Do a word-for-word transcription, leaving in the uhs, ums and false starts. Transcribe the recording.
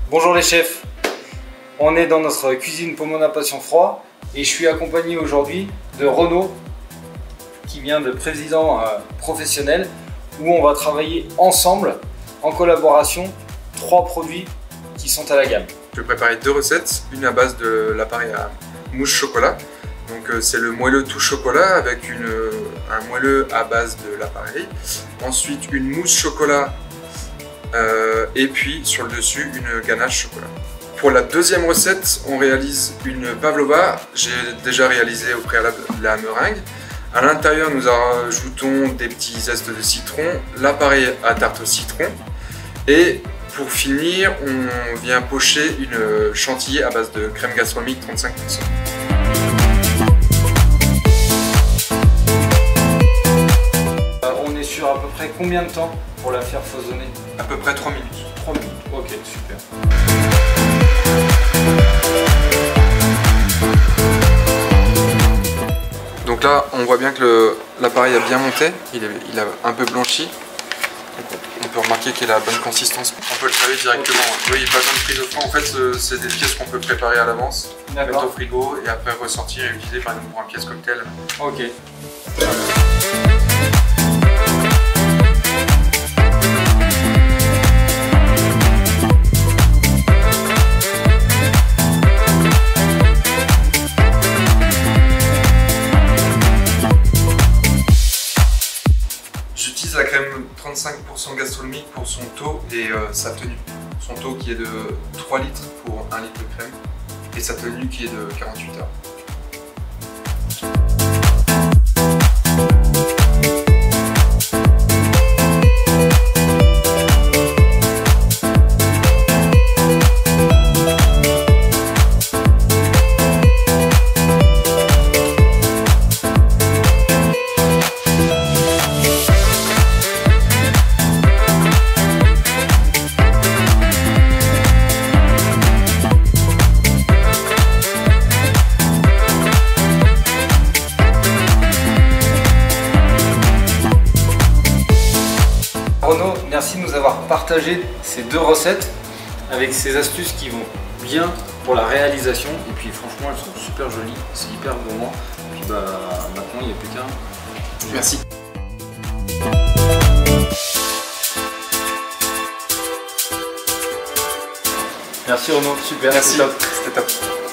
Bonjour les chefs, on est dans notre cuisine Pomona Passion Froid et je suis accompagné aujourd'hui de Renaud qui vient de président euh, professionnel où on va travailler ensemble, en collaboration, trois produits qui sont à la gamme. Je vais préparer deux recettes, une à base de l'appareil à mousse chocolat. Donc euh, c'est le moelleux tout chocolat avec une, un moelleux à base de l'appareil. Ensuite une mousse chocolat euh, et puis sur le dessus une ganache chocolat. Pour la deuxième recette, on réalise une pavlova. J'ai déjà réalisé au préalable la meringue. À l'intérieur, nous ajoutons des petits zestes de citron, l'appareil à tarte au citron. Et pour finir, on vient pocher une chantilly à base de crème gastronomique trente-cinq pour cent. On est sur à peu près combien de temps pour la faire foisonner? À peu près trois minutes. trois minutes, ok, super. Donc là, on voit bien que l'appareil a bien monté, il, est, il a un peu blanchi. On peut remarquer qu'il a la bonne consistance. On peut le travailler directement. Okay. Oui, il n'y a pas besoin de prise de fond. En fait, c'est des pièces qu'on peut préparer à l'avance, mettre au frigo et après ressortir et utiliser par exemple pour un pièce cocktail. Ok. J'utilise la crème trente-cinq pour cent gastronomique pour son taux et euh, sa tenue. Son taux qui est de trois litres pour un litre de crème et sa tenue qui est de quarante-huit heures. Renaud, merci de nous avoir partagé ces deux recettes avec ces astuces qui vont bien pour la réalisation. Et puis franchement, elles sont super jolies, c'est hyper gourmand. Et puis bah maintenant, il n'y a plus qu'un. Merci. Merci Renaud, super. Merci, c'était top.